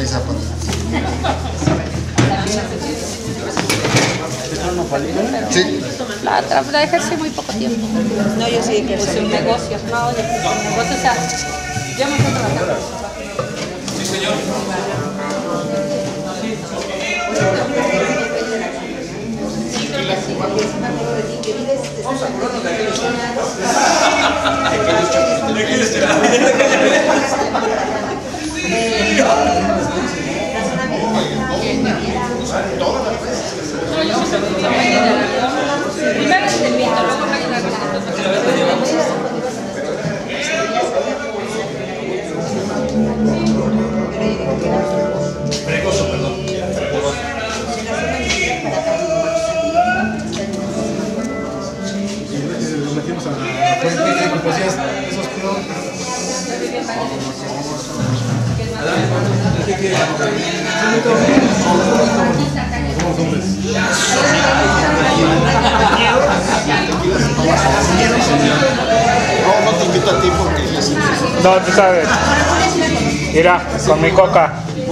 Iztapalapa. Sí. La ejercí muy poco tiempo. No, yo sí ejercí. Puse un negocio, no, yo puse un negocio, o sea, yo me fui a trabajar. Sí, señor. Vamos a acordarnos de aquellos años. No, yo siempre puse mañana. Primero el servicio, luego mañana. Precoso, perdón. Nos metimos a la fuente y pues ya esos pedos. Somos hombres. No te invito a ti porque yo sí. No, tú sabes. Mira, con mi coca.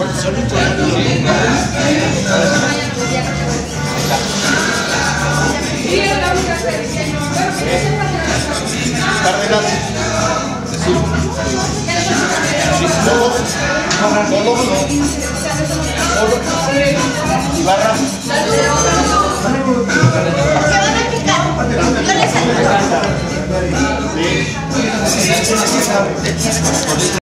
Cárdenas. Ibarra. Se van a picar. Yo les ayudo.